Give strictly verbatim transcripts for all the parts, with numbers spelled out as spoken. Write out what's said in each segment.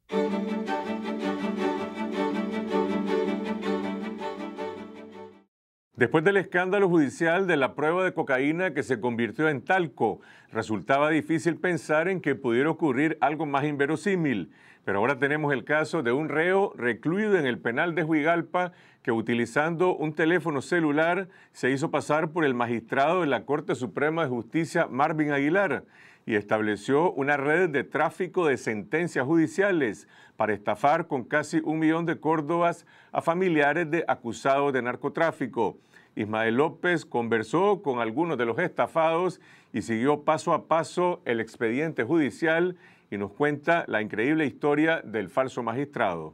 Después del escándalo judicial de la prueba de cocaína que se convirtió en talco, resultaba difícil pensar en que pudiera ocurrir algo más inverosímil. Pero ahora tenemos el caso de un reo recluido en el penal de Juigalpa que, utilizando un teléfono celular, se hizo pasar por el magistrado de la Corte Suprema de Justicia, Marvin Aguilar, y estableció una red de tráfico de sentencias judiciales para estafar con casi un millón de córdobas a familiares de acusados de narcotráfico. Ismael López conversó con algunos de los estafados y siguió paso a paso el expediente judicial y nos cuenta la increíble historia del falso magistrado.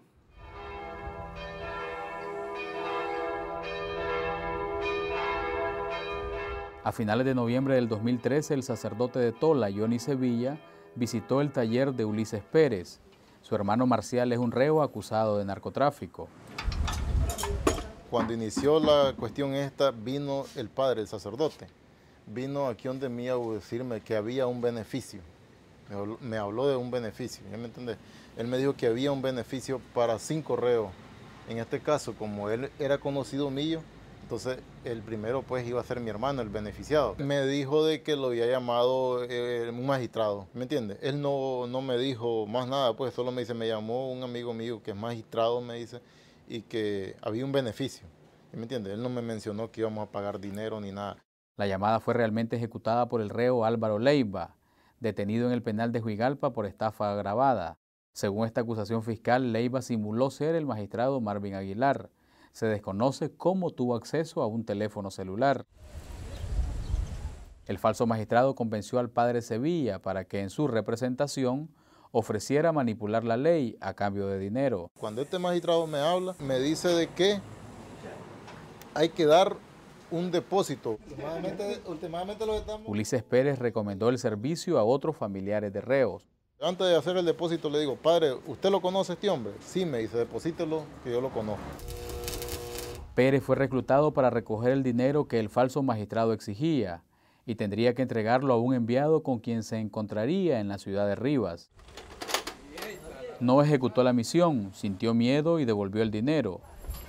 A finales de noviembre del dos mil trece, el sacerdote de Tola, Johnny Sevilla, visitó el taller de Ulises Pérez. Su hermano Marcial es un reo acusado de narcotráfico. Cuando inició la cuestión esta, vino el padre, el sacerdote. Vino aquí donde mí a decirme que había un beneficio. Me habló, me habló de un beneficio, ¿ya me entiendes? Él me dijo que había un beneficio para cinco reos. En este caso, como él era conocido mío, entonces el primero pues iba a ser mi hermano, el beneficiado. Me dijo de que lo había llamado eh, un magistrado, ¿me entiendes? Él no, no me dijo más nada, pues solo me dice, me llamó un amigo mío que es magistrado, me dice, y que había un beneficio, ¿me entiendes? Él no me mencionó que íbamos a pagar dinero ni nada. La llamada fue realmente ejecutada por el reo Álvaro Leiva, detenido en el penal de Juigalpa por estafa agravada. Según esta acusación fiscal, Leiva simuló ser el magistrado Marvin Aguilar. Se desconoce cómo tuvo acceso a un teléfono celular. El falso magistrado convenció al padre Sevilla para que en su representación ofreciera manipular la ley a cambio de dinero. Cuando este magistrado me habla, me dice de que hay que dar un depósito. Últimamente, últimamente lo estamos... Ulises Pérez recomendó el servicio a otros familiares de reos. Antes de hacer el depósito le digo, padre, ¿usted lo conoce este hombre? Sí, me dice, deposítelo, que yo lo conozco. Pérez fue reclutado para recoger el dinero que el falso magistrado exigía y tendría que entregarlo a un enviado con quien se encontraría en la ciudad de Rivas. No ejecutó la misión, sintió miedo y devolvió el dinero.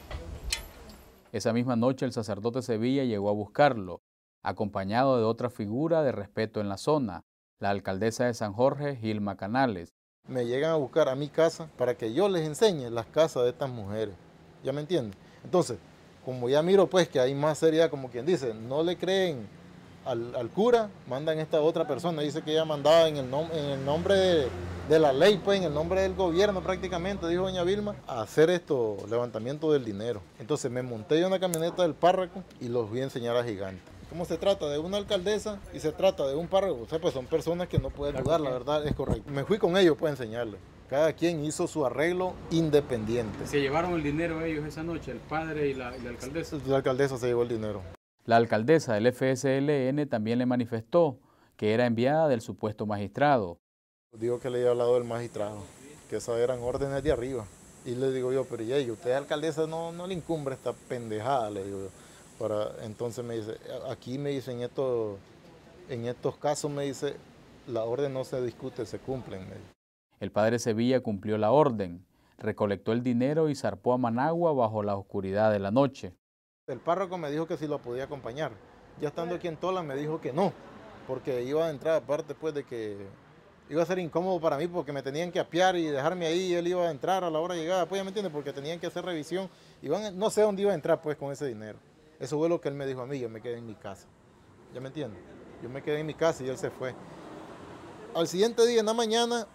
Esa misma noche el sacerdote Sevilla llegó a buscarlo, acompañado de otra figura de respeto en la zona, la alcaldesa de San Jorge, Gilma Canales. Me llegan a buscar a mi casa para que yo les enseñe las casas de estas mujeres, ¿ya me entienden? Entonces, como ya miro pues que hay más seriedad, como quien dice, no le creen al, al cura, mandan esta otra persona, dice que ella mandaba en el, nom en el nombre de, de la ley, pues en el nombre del gobierno prácticamente, dijo doña Vilma, a hacer esto, levantamiento del dinero. Entonces me monté en una camioneta del párroco y los voy a enseñar a Gigante. Como se trata de una alcaldesa y se trata de un párroco, o sea, pues son personas que no pueden dudar, la verdad es correcto. Me fui con ellos para enseñarles. Cada quien hizo su arreglo independiente. ¿Se llevaron el dinero ellos esa noche, el padre y la, y la alcaldesa? La alcaldesa se llevó el dinero. La alcaldesa del F S L N también le manifestó que era enviada del supuesto magistrado. Digo que le había hablado del magistrado, que esas eran órdenes de arriba. Y le digo yo, pero ya, y usted alcaldesa no, no le incumbre esta pendejada, le digo yo. Para, entonces me dice, aquí me dice, en estos, en estos casos me dice, la orden no se discute, se cumplen. Me dice. El padre Sevilla cumplió la orden, recolectó el dinero y zarpó a Managua bajo la oscuridad de la noche. El párroco me dijo que si lo podía acompañar. Ya estando aquí en Tola me dijo que no, porque iba a entrar aparte pues de que iba a ser incómodo para mí porque me tenían que apiar y dejarme ahí y él iba a entrar a la hora de llegada, pues ya me entiendes, porque tenían que hacer revisión. Iban, no sé dónde iba a entrar pues con ese dinero. Eso fue lo que él me dijo a mí, yo me quedé en mi casa. ¿Ya me entiendes? Yo me quedé en mi casa y él se fue. Al siguiente día, en la mañana,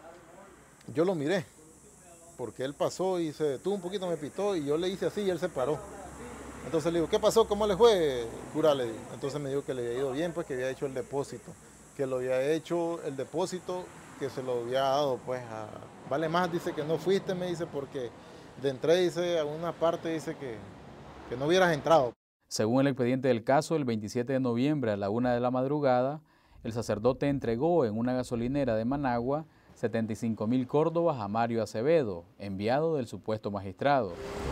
yo lo miré, porque él pasó y se detuvo un poquito, me pitó y yo le hice así y él se paró. Entonces le digo, ¿qué pasó? ¿Cómo le fue, cura? Le digo. Entonces me dijo que le había ido bien, pues que había hecho el depósito, que lo había hecho el depósito, que se lo había dado, pues a... Vale más, dice que no fuiste, me dice, porque de entré, dice, a una parte, dice que, que no hubieras entrado. Según el expediente del caso, el veintisiete de noviembre a la una de la madrugada, el sacerdote entregó en una gasolinera de Managua setenta y cinco mil córdobas a Mario Acevedo, enviado del supuesto magistrado.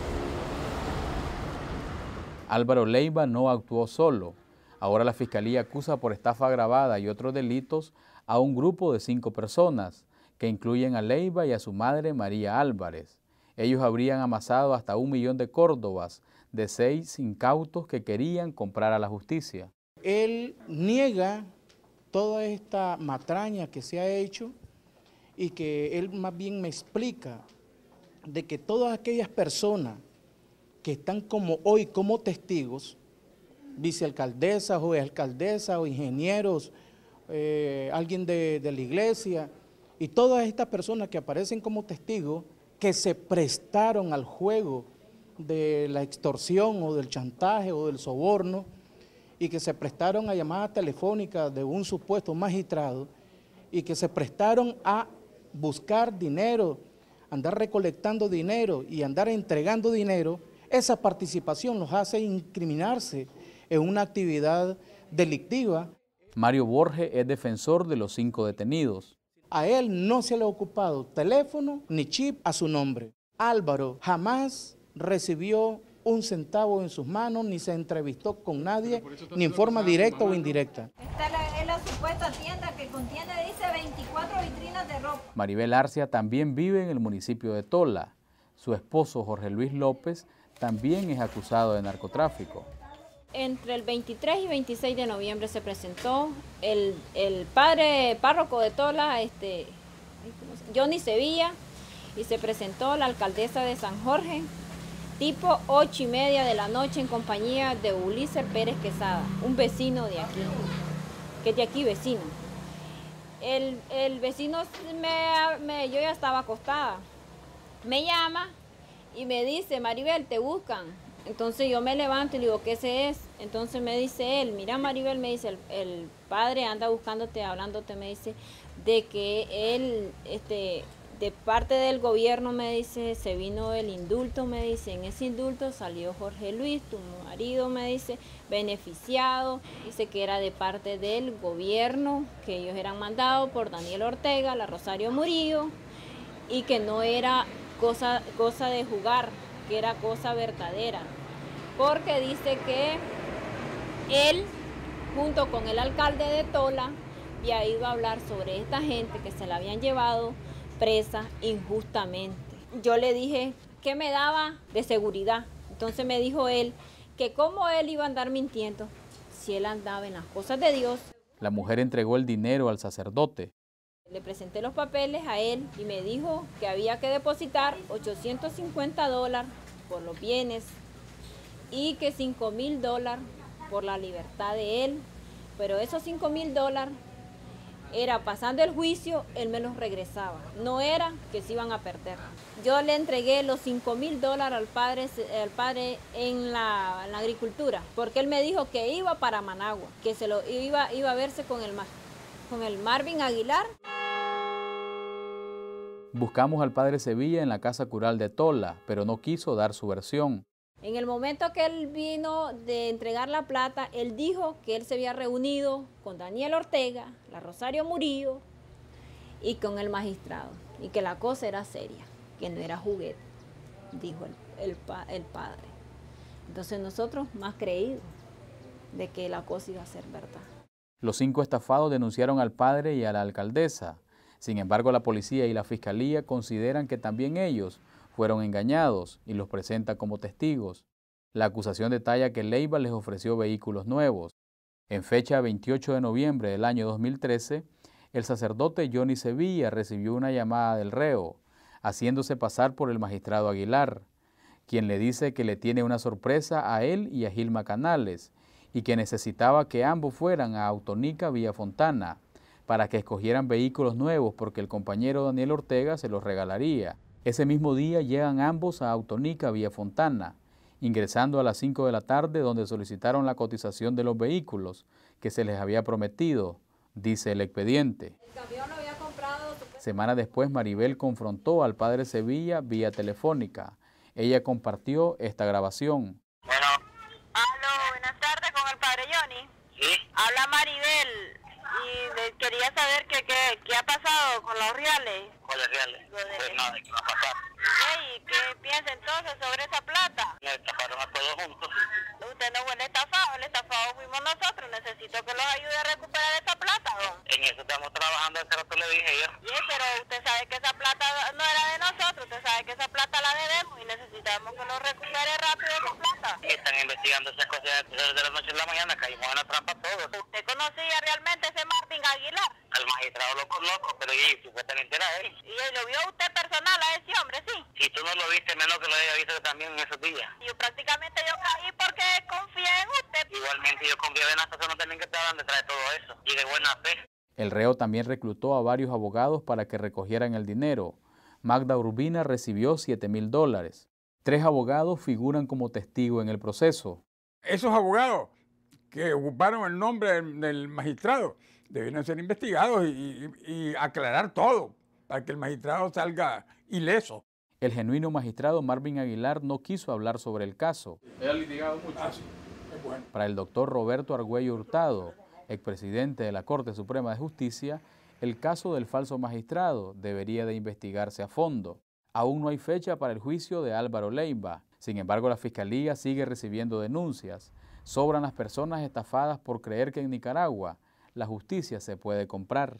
Álvaro Leiva no actuó solo. Ahora la Fiscalía acusa por estafa agravada y otros delitos a un grupo de cinco personas que incluyen a Leiva y a su madre María Álvarez. Ellos habrían amasado hasta un millón de córdobas de seis incautos que querían comprar a la justicia. Él niega toda esta matraña que se ha hecho y que él más bien me explica de que todas aquellas personas que están como hoy como testigos, vicealcaldesas o alcaldesas o ingenieros, eh, alguien de, de la iglesia, y todas estas personas que aparecen como testigos, que se prestaron al juego de la extorsión o del chantaje o del soborno, y que se prestaron a llamadas telefónicas de un supuesto magistrado, y que se prestaron a buscar dinero, andar recolectando dinero y andar entregando dinero, esa participación los hace incriminarse en una actividad delictiva. Mario Borges es defensor de los cinco detenidos. A él no se le ha ocupado teléfono ni chip a su nombre. Álvaro jamás recibió un centavo en sus manos, ni se entrevistó con nadie, ni en forma directa o indirecta. Esta es la, es la supuesta tienda que contiene, dice, veinticuatro vitrinas de ropa. Maribel Arcia también vive en el municipio de Tola. Su esposo, Jorge Luis López, también es acusado de narcotráfico. Entre el veintitrés y veintiséis de noviembre se presentó el, el padre párroco de Tola, este, Johnny Sevilla, y se presentó la alcaldesa de San Jorge, tipo ocho y media de la noche, en compañía de Ulises Pérez Quesada, un vecino de aquí, que es de aquí vecino. El, el vecino, me, me, yo ya estaba acostada, me llama y me dice, Maribel, te buscan. Entonces yo me levanto y le digo, ¿qué ese es? Entonces me dice él, mira Maribel, me dice, el, el padre anda buscándote, hablándote, me dice, de que él, este, de parte del gobierno, me dice, se vino el indulto, me dice, en ese indulto salió Jorge Luis, tu marido, me dice, beneficiado, dice que era de parte del gobierno, que ellos eran mandados por Daniel Ortega, la Rosario Murillo, y que no era cosa, cosa de jugar, que era cosa verdadera, porque dice que él, junto con el alcalde de Tola, había ido a hablar sobre esta gente que se la habían llevado presa injustamente. Yo le dije que me daba de seguridad, entonces me dijo él que cómo él iba a andar mintiendo si él andaba en las cosas de Dios. La mujer entregó el dinero al sacerdote. Le presenté los papeles a él y me dijo que había que depositar ochocientos cincuenta dólares por los bienes y que cinco mil dólares por la libertad de él, pero esos cinco mil dólares era pasando el juicio, él me los regresaba, no era que se iban a perder. Yo le entregué los cinco mil dólares al padre, al padre en, la, en la agricultura, porque él me dijo que iba para Managua, que se lo iba, iba a verse con el, con el Marvin Aguilar. Buscamos al padre Sevilla en la casa cural de Tola, pero no quiso dar su versión. En el momento que él vino de entregar la plata, él dijo que él se había reunido con Daniel Ortega, la Rosario Murillo y con el magistrado, y que la cosa era seria, que no era juguete, dijo el, el, el padre. Entonces nosotros más creídos de que la cosa iba a ser verdad. Los cinco estafados denunciaron al padre y a la alcaldesa. Sin embargo, la policía y la fiscalía consideran que también ellos fueron engañados y los presenta como testigos. La acusación detalla que Leiva les ofreció vehículos nuevos. En fecha veintiocho de noviembre del año dos mil trece, el sacerdote Johnny Sevilla recibió una llamada del reo, haciéndose pasar por el magistrado Aguilar, quien le dice que le tiene una sorpresa a él y a Gilma Canales y que necesitaba que ambos fueran a Autonica Villa Fontana para que escogieran vehículos nuevos porque el compañero Daniel Ortega se los regalaría. Ese mismo día llegan ambos a Autonica Villa Fontana, ingresando a las cinco de la tarde, donde solicitaron la cotización de los vehículos que se les había prometido, dice el expediente. El camión lo había comprado. Semanas después, Maribel confrontó al padre Sevilla vía telefónica. Ella compartió esta grabación. Bueno. Aló, buenas tardes con el padre Johnny. Sí. Habla Maribel y le quería saber qué que, que ha pasado con los reales. ¿Cuáles reales? Lo de- Pues nada, ¿qué va a pasar? Ey, ¿qué piensa entonces sobre esa plata? Nos estafaron a todos juntos. Usted no fue el estafado, el estafado fuimos nosotros. Necesito que los ayude a recuperar esa plata. pagado? En eso estamos trabajando, hace rato le dije yo. Sí, pero usted sabe que esa plata no era de nosotros, usted sabe que esa plata la debemos y necesitamos que nos recupere rápido esa plata. Y están investigando esas cosas desde la noche a la mañana, caímos en la trampa todos. ¿Usted conocía realmente a ese Martín Aguilar? Al magistrado lo conozco, pero y supuestamente era él. ¿Y lo vio usted personal a ese hombre, sí? Si tú no lo viste, menos que lo haya visto también en esos días. Yo prácticamente yo caí porque confié en usted. Igualmente yo confié en las personas también que estaban detrás de todo eso, y de buena fe. El reo también reclutó a varios abogados para que recogieran el dinero. Magda Urbina recibió siete mil dólares. Tres abogados figuran como testigo en el proceso. Esos abogados que ocuparon el nombre del, del magistrado debieron ser investigados y, y, y aclarar todo para que el magistrado salga ileso. El genuino magistrado Marvin Aguilar no quiso hablar sobre el caso. ¿Él ha litigado mucho? Ah, sí, es bueno. Para el doctor Roberto Argüello Hurtado, expresidente de la Corte Suprema de Justicia, el caso del falso magistrado debería de investigarse a fondo. Aún no hay fecha para el juicio de Álvaro Leiva. Sin embargo, la Fiscalía sigue recibiendo denuncias. Sobran las personas estafadas por creer que en Nicaragua la justicia se puede comprar.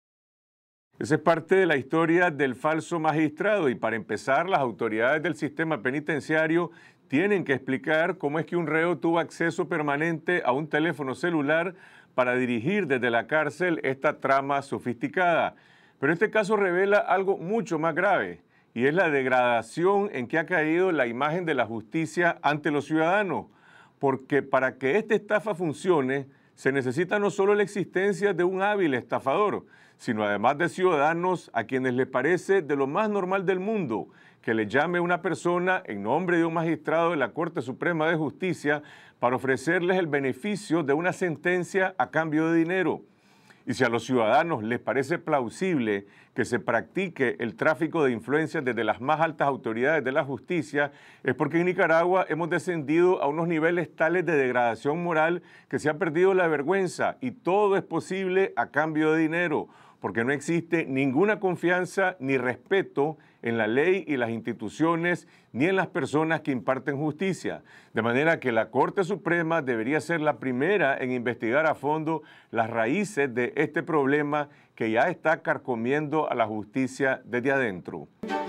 Esa es parte de la historia del falso magistrado y para empezar, las autoridades del sistema penitenciario tienen que explicar cómo es que un reo tuvo acceso permanente a un teléfono celular para dirigir desde la cárcel esta trama sofisticada. Pero este caso revela algo mucho más grave y es la degradación en que ha caído la imagen de la justicia ante los ciudadanos, porque para que esta estafa funcione se necesita no solo la existencia de un hábil estafador, sino además de ciudadanos a quienes les parece de lo más normal del mundo que le llame una persona en nombre de un magistrado de la Corte Suprema de Justicia para ofrecerles el beneficio de una sentencia a cambio de dinero. Y si a los ciudadanos les parece plausible que se practique el tráfico de influencias desde las más altas autoridades de la justicia, es porque en Nicaragua hemos descendido a unos niveles tales de degradación moral que se ha perdido la vergüenza y todo es posible a cambio de dinero, porque no existe ninguna confianza ni respeto en la ley y las instituciones, ni en las personas que imparten justicia. De manera que la Corte Suprema debería ser la primera en investigar a fondo las raíces de este problema que ya está carcomiendo a la justicia desde adentro.